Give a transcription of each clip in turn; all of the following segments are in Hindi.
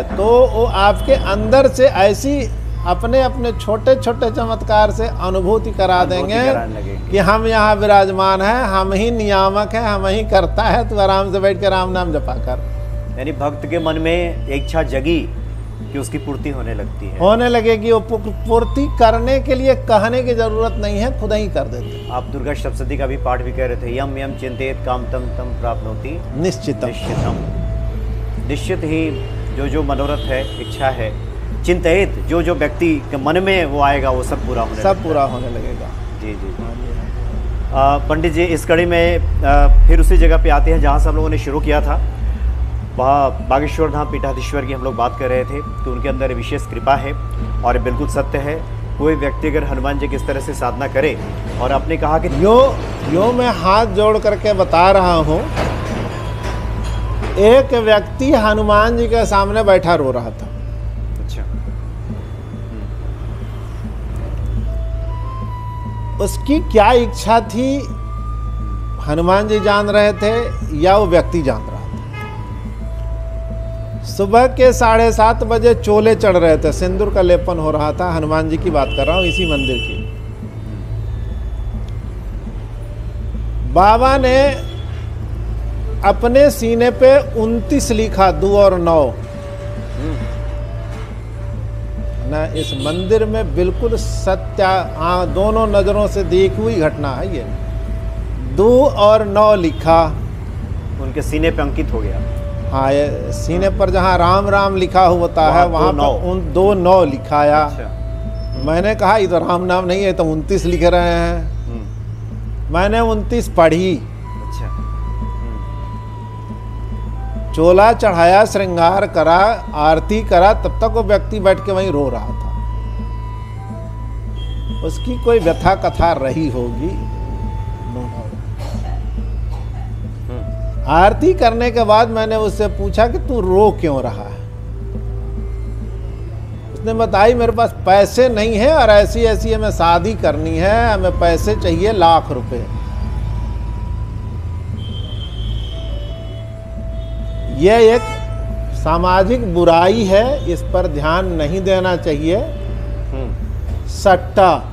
है, तो वो आपके अंदर से ऐसी अपने अपने छोटे छोटे चमत्कार से अनुभूति करा देंगे कि हम यहाँ विराजमान हैं, हम ही नियामक हैं, हम ही करता है, तू आराम से बैठ के राम नाम जपा कर। यानी भक्त के मन में इच्छा जगी कि उसकी पूर्ति होने लगती है, होने लगेगी। वो पूर्ति करने के लिए कहने की जरूरत नहीं है, खुद ही कर देते। आप दुर्गा सप्तशती का भी पाठ भी कह रहे थे, यम यम चिंतेत काम तम तम प्राप्नोति निश्चितम। निश्चित ही जो मनोरथ है, इच्छा है, चिंतित जो व्यक्ति के मन में वो आएगा वो सब पूरा होने लगेगा। जी जी। पंडित जी, इस कड़ी में फिर उसी जगह पे आते हैं जहाँ से हम लोगों ने शुरू किया था। वहाँ बागेश्वर धाम पीठाधीश्वर की हम लोग बात कर रहे थे कि उनके अंदर विशेष कृपा है और बिल्कुल सत्य है। कोई व्यक्ति अगर हनुमान जी किस तरह से साधना करे, और आपने कहा कि यो मैं हाथ जोड़ करके बता रहा हूँ, एक व्यक्ति हनुमान जी के सामने बैठा रो रहा था। अच्छा। उसकी क्या इच्छा थी हनुमान जी जान रहे थे या वो व्यक्ति जान रहा था। सुबह के 7:30 बजे चोले चढ़ रहे थे, सिंदूर का लेपन हो रहा था। हनुमान जी की बात कर रहा हूँ, इसी मंदिर की। बाबा ने अपने सीने पे 29 लिखा, 2 और 9 ना। इस मंदिर में बिल्कुल सत्य, दोनों नजरों से देखी हुई घटना है ये। 2 और 9 लिखा, उनके सीने पे अंकित हो गया। हाँ, ये सीने पर जहाँ राम राम लिखा होता है वहाँ पर उन 2 9 लिखाया। अच्छा। मैंने कहा ये तो राम नाम नहीं है, तो 29 लिख रहे हैं। मैंने 29 पढ़ी। अच्छा। चोला चढ़ाया, श्रृंगार करा, आरती करा, तब तक वो व्यक्ति बैठ के वहीं रो रहा था। उसकी कोई व्यथा कथा रही होगी। आरती करने के बाद मैंने उससे पूछा कि तू रो क्यों रहा है। उसने बताई मेरे पास पैसे नहीं है और ऐसी ऐसी हमें शादी करनी है, हमें पैसे चाहिए लाख रुपए। यह एक सामाजिक बुराई है, इस पर ध्यान नहीं देना चाहिए। सट्टा,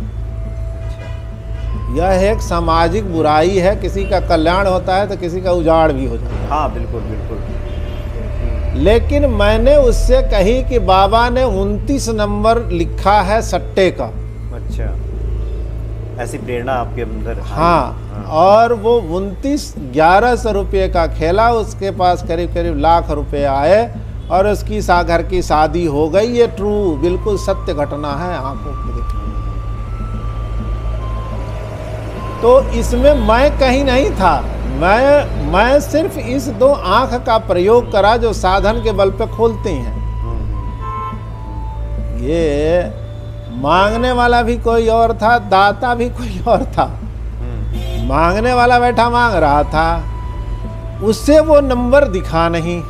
यह एक सामाजिक बुराई है। किसी का कल्याण होता है तो किसी का उजाड़ भी हो जाता है। हाँ, बिल्कुल बिल्कुल। लेकिन मैंने उससे कही कि बाबा ने 29 नंबर लिखा है सट्टे का। अच्छा, ऐसी प्रेरणा आपके अंदर। हाँ, और वो 29 1100 रुपये का खेला। उसके पास करीब करीब लाख रुपए आए और उसकी घर की शादी हो गई। ये ट्रू, बिल्कुल सत्य घटना है, आंखों की देखी। तो इसमें मैं कहीं नहीं था, मैं सिर्फ इस 2 आंख का प्रयोग करा जो साधन के बल पे खोलती हैं। ये मांगने वाला भी कोई और था, दाता भी कोई और था। मांगने वाला बैठा मांग रहा था, उससे वो नंबर दिखा नहीं।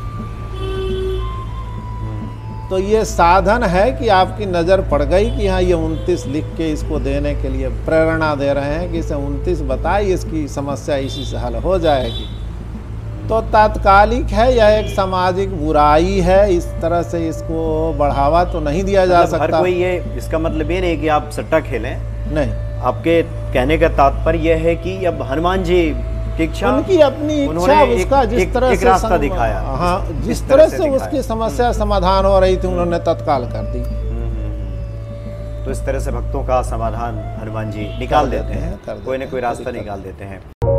तो ये साधन है कि आपकी नज़र पड़ गई कि हाँ ये 29 लिख के इसको देने के लिए प्रेरणा दे रहे हैं कि इसे 29 बताई, इसकी समस्या इसी से हल हो जाएगी। तो तात्कालिक है, यह एक सामाजिक बुराई है। इस तरह से इसको बढ़ावा तो नहीं दिया जा सकता। हर कोई ये, इसका मतलब ये नहीं कि आप सट्टा खेलें, नहीं। आपके कहने का तात्पर्य यह है कि अब हनुमान जी की इच्छा, उनकी अपनी इच्छा, उसका जिस तरह से रास्ता दिखाया, हाँ, जिस तरह से उसकी समस्या समाधान हो रही थी उन्होंने तत्काल कर दी। तो इस तरह से भक्तों का समाधान हनुमान जी निकाल देते हैं, कोई न कोई रास्ता निकाल देते हैं।